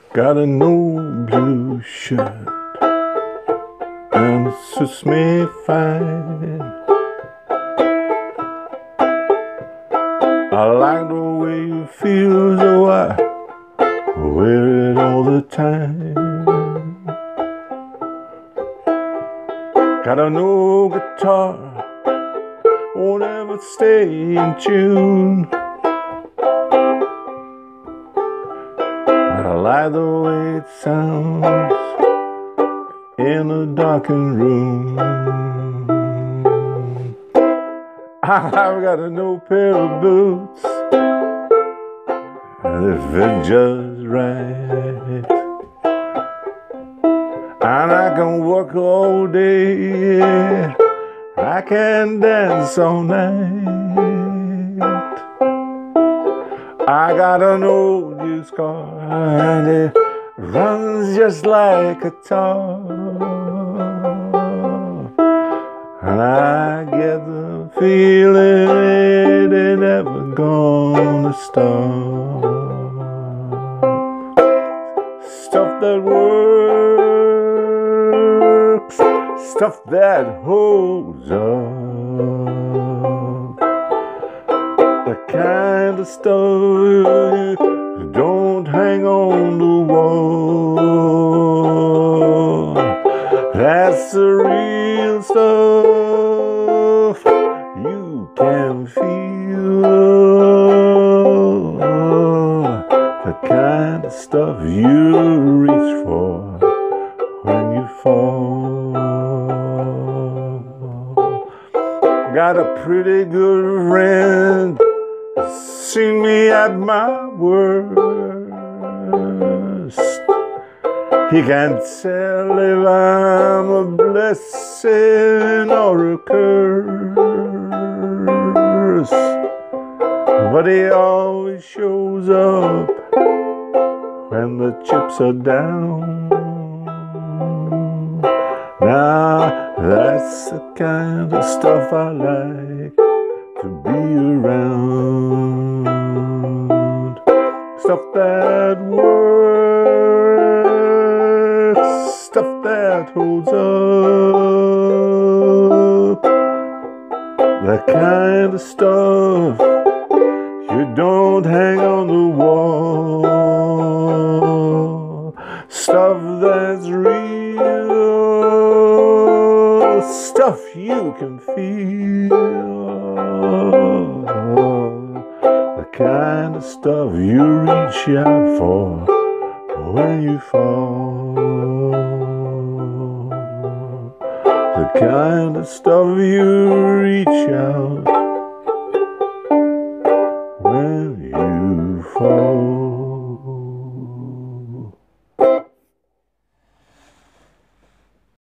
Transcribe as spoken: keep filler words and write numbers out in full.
Got a no blue shirt and it suits me fine. I like the way you feel, so I wear it all the time. Got a no guitar, won't ever stay in tune. I like the way it sounds in a darkened room. I've got a new pair of boots, they fit just right, and I can work all day, I can dance all night. I got an old used car and it runs just like a tar, and I get the feeling it ain't never gonna stop. Stuff that works, stuff that holds up, the kind of stuff you don't hang on the wall. That's the real stuff you can feel, the kind of stuff you reach for when you fall. Got a pretty good friend, seen me at my worst. He can't tell if I'm a blessing or a curse, but he always shows up when the chips are down. Now that's the kind of stuff I like to be around. Stuff that works, stuff that holds up, the kind of stuff you don't hang on the wall. Stuff that's real, stuff you can feel, the kind of stuff you reach out for when you fall, the kind of stuff you reach out